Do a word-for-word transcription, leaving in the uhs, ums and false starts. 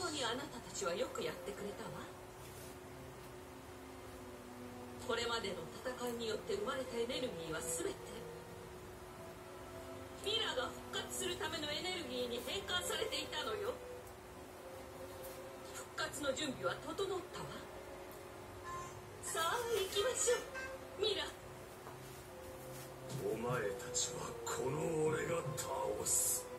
当にあなたたちはよくやってくれたわ。これまでの戦いによって生まれたエネルギーは全てミラが復活するためのエネルギーに変換されていたのよ。復活の準備は整ったわ。さあ行きましょうミラ。 お前たちはこの俺が倒す。